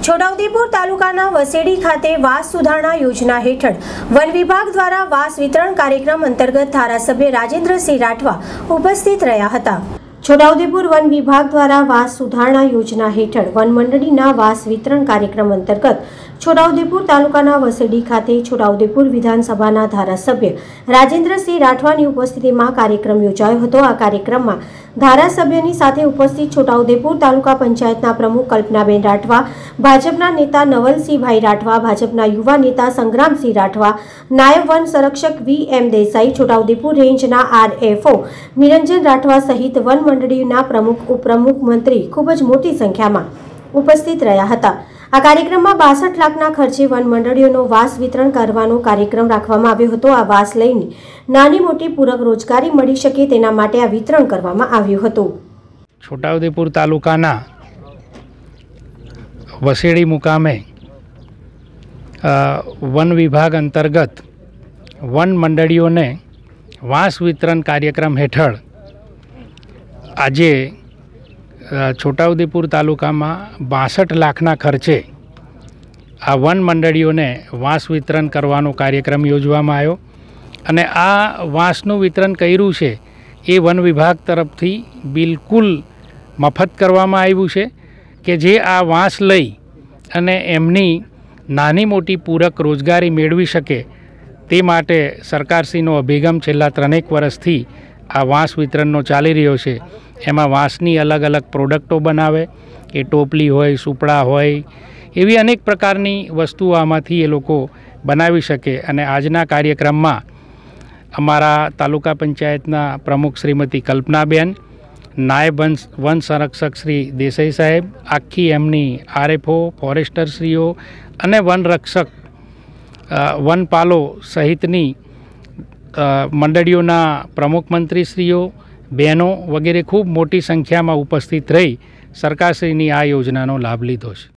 છોટાઉદેપુર તાલુકાના વસેડી ખાતે વાસ સુધારણા યોજના હેઠળ વન વિભાગ દ્વારા વાસ વિતરણ કાર્યક્રમ અંતર્ગત ધારાસભ્ય રાજેન્દ્રસિંહ રાઠવા ઉપસ્થિત રહ્યા હતા। છોટાઉદેપુર વન વિભાગ દ્વારા વાસ સુધારણા યોજના હેઠળ વન મંડળીના વાસ વિતરણ કાર્યક્રમ અંતર્ગત છોટાઉદેપુર તાલુકાના વસેડી ખાતે છોટાઉદેપુર વિધાનસભાના ધારાસભ્ય રાજેન્દ્રસિંહ રાઠવાની ઉપસ્થિતિમાં કાર્યક્રમ યોજાયો હતો। આ કાર્યક્રમમાં ધારાસભ્યની સાથે ઉપસ્થિત છોટાઉદેપુર તાલુકા પંચાયતના પ્રમુખ કલ્પનાબેન રાઠવા, ભાજપના નેતા નવલસિંહભાઈ રાઠવા, ભાજપના યુવા નેતા સંગ્રામસિંહ રાઠવા, નાયબ વન સંરક્ષક વી.એમ. દેસાઈ, છોટાઉદેપુર રેન્જના આરએફઓ નિરંજન રાઠવા સહિત વન મંડળીના પ્રમુખ ઉપપ્રમુખ મંત્રી ખૂબ જ મોટી સંખ્યામાં ઉપસ્થિત રહ્યા હતા। આ કાર્યક્રમમાં 62 લાખના ખર્ચે વન મંડળીઓનો વાસ વિતરણ કરવાનો કાર્યક્રમ રાખવામાં આવ્યો હતો। આ વાસ લઈને નાની મોટી પૂરક રોજગારી મળી શકે તેના માટે આ વિતરણ કરવામાં આવ્યું હતું। છોટાઉદેપુર તાલુકાના વસેડી મુકામે વન વિભાગ અંતર્ગત વન મંડળીઓને વાસ વિતરણ કાર્યક્રમ હેઠળ આજે છોટાઉદેપુર તાલુકામાં 62 લાખના ખર્ચે આ વન મંડળીઓને વાસ વિતરણ કરવાનો કાર્યક્રમ યોજવામાં આવ્યો અને આ વાસનું વિતરણ કર્યું છે એ વન વિભાગ તરફથી બિલકુલ મફત કરવામાં આવ્યું છે કે જે આ વાસ લઈ અને એમની નાની મોટી પૂરક રોજગારી મેળવી શકે તે માટે સરકારશ્રીનો અભિગમ છેલ્લા 3 વર્ષથી આ વાસ વિતરણનો ચાલી રહ્યો છે। એમાં વાંસની અલગ અલગ પ્રોડક્ટો બનાવે, એ ટોપલી હોય, સુપડા હોય, એવી અનેક પ્રકારની વસ્તુઓ આમાંથી એ લોકો બનાવી શકે। અને આજના કાર્યક્રમમાં અમારા તાલુકા પંચાયતના પ્રમુખ શ્રીમતી કલ્પનાબેન, નાયબ વન સંરક્ષક શ્રી દેસાઈ સાહેબ, આખી એમની આરએફઓ, ફોરેસ્ટરશ્રીઓ અને વનરક્ષક વનપાલો સહિતની મંડળીઓના પ્રમુખ મંત્રીશ્રીઓ, બહેનો વગેરે ખૂબ મોટી સંખ્યામાં ઉપસ્થિત રહી સરકારશ્રીની આ યોજનાનો લાભ લીધો છે।